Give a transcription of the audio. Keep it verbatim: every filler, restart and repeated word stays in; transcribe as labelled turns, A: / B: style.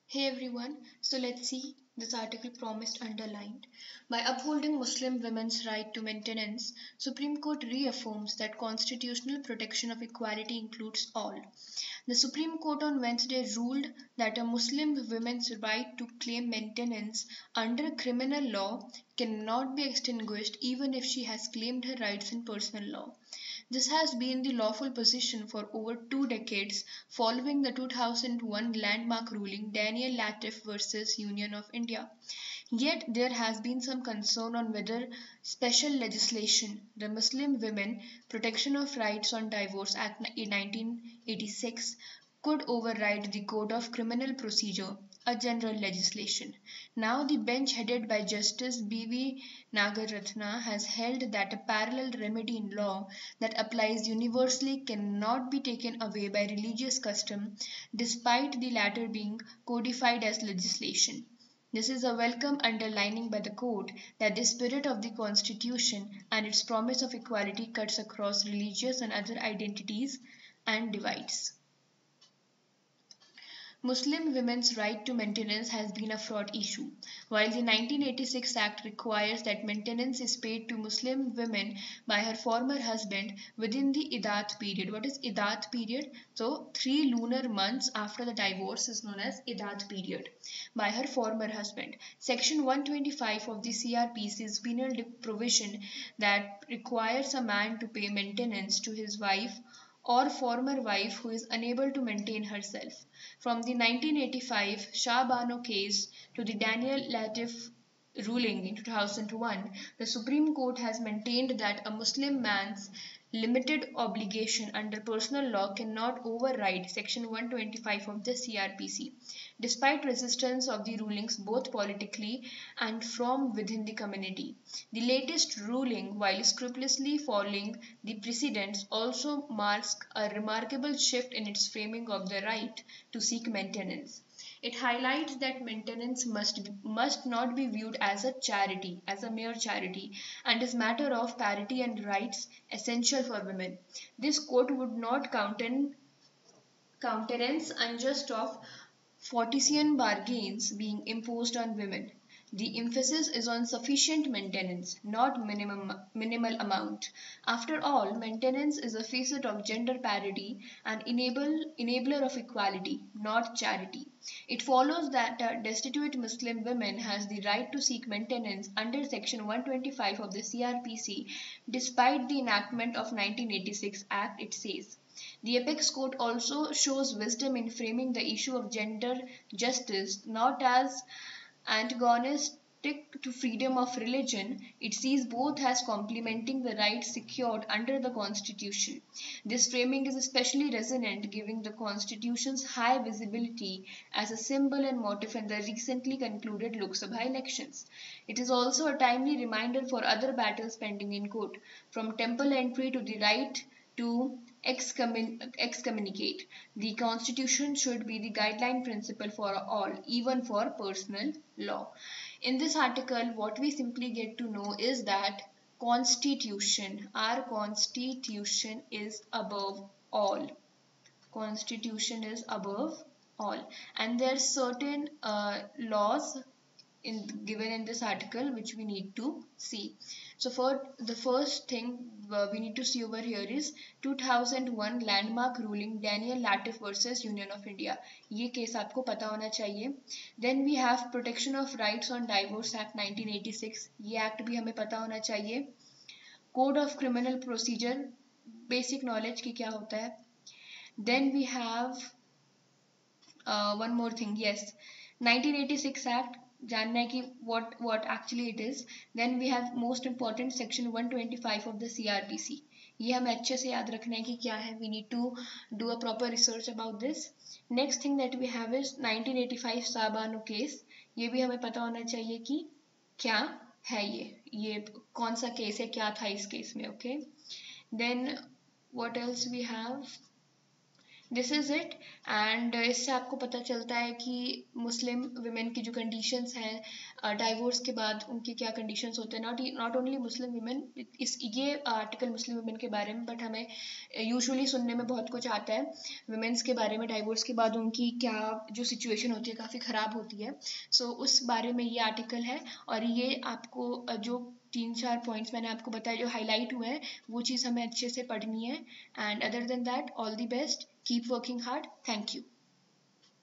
A: Hey everyone, so let's see this article promised underlined. By upholding Muslim women's right to maintenance, Supreme Court reaffirms that constitutional protection of equality includes all. The Supreme Court on Wednesday ruled that a Muslim woman's right to claim maintenance under criminal law cannot be extinguished even if she has claimed her rights in personal law. This has been the lawful position for over two decades following the two thousand one landmark ruling Daniel Latif versus Union of India. Yet there has been some concern on whether special legislation, the Muslim Women Protection of Rights on Divorce Act in nineteen eighty-six, could override the Code of Criminal Procedure, a general legislation. Now the bench headed by Justice B V Nagaratna has held that a parallel remedy in law that applies universally cannot be taken away by religious custom despite the latter being codified as legislation. This is a welcome underlining by the court that the spirit of the Constitution and its promise of equality cuts across religious and other identities and divides. Muslim women's right to maintenance has been a fraught issue. While the nineteen eighty-six Act requires that maintenance is paid to Muslim women by her former husband within the Iddat period. What is Iddat period? So, three lunar months after the divorce is known as Iddat period by her former husband. Section one twenty-five of the C R P C's penal provision that requires a man to pay maintenance to his wife or former wife who is unable to maintain herself. From the nineteen eighty-five Shah Bano case to the Daniel Latif ruling in two thousand one, the Supreme Court has maintained that a Muslim man's limited obligation under personal law cannot override Section one twenty-five of the C R P C, despite resistance of the rulings both politically and from within the community. The latest ruling, while scrupulously following the precedents, also marks a remarkable shift in its framing of the right to seek maintenance. It highlights that maintenance must, be, must not be viewed as a charity, as a mere charity, and is matter of parity and rights essential for women. This court would not counten, countenance unjust of Fortesian bargains being imposed on women. The emphasis is on sufficient maintenance, not minimum, minimal amount. After all, maintenance is a facet of gender parity and enable, enabler of equality, not charity. It follows that a destitute Muslim woman has the right to seek maintenance under Section one twenty-five of the C R P C despite the enactment of nineteen eighty-six Act, it says. The apex court also shows wisdom in framing the issue of gender justice not as antagonistic to freedom of religion. It sees both as complementing the rights secured under the Constitution. This framing is especially resonant given the Constitution's high visibility as a symbol and motif in the recently concluded Lok Sabha elections. It is also a timely reminder for other battles pending in court, from temple entry to the right to excommunicate. The Constitution should be the guideline principle for all, even for personal law. In this article, what we simply get to know is that Constitution, our Constitution is above all. Constitution is above all, and there are certain uh, laws in given in this article which we need to see. So for the first thing uh, we need to see over here is two thousand one landmark ruling Daniel Latif versus Union of India. ये case आपको पता होना चाहिए. Then we have Protection of Rights on Divorce Act nineteen eighty-six. ये act भी हमें पता होना चाहिए. Code of Criminal Procedure, basic knowledge कि क्या होता है. Then we have uh, one more thing. Yes, nineteen eighty-six Act, जानना है कि what what actually it is. Then we have most important section one twenty-five of the C R P C. ये हमें अच्छे से याद रखना है कि क्या है. We need to do a proper research about this. Next thing that we have is nineteen eighty-five Shah Bano case. ये भी हमें पता होना चाहिए कि क्या है ये ये कौन सा केस है, क्या था इस केस में. Okay. Then what else we have? This is it. And इससे आपको पता चलता है कि मुस्लिम वुमेन की जो कंडीशंस हैं डाइवोर्स के बाद, उनके क्या कंडीशंस होते हैं। Not not only Muslim women, इस ये आर्टिकल मुस्लिम वुमेन के बारे में, बट हमें यूजुअली सुनने में बहुत कुछ आता है वुमेन्स के बारे में, डाइवोर्स के बाद उनकी क्या जो सिचुएशन होती है काफ़ी ख़राब होती है। सो so, उस बारे में ये आर्टिकल है। और ये आपको जो तीन चार पॉइंट्स मैंने आपको बताया जो हाईलाइट हुए हैं, वो चीज़ हमें अच्छे से पढ़नी है। And other than that, all the best, keep working hard, thank you.